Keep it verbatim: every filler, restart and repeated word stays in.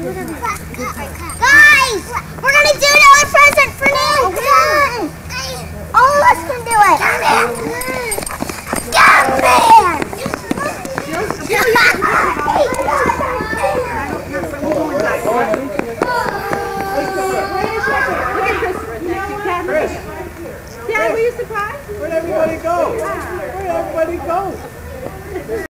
Guys, we're gonna do another present for Nick. All of us can do it. Come here. Dad, were you surprised? Where'd everybody go? Where'd everybody go?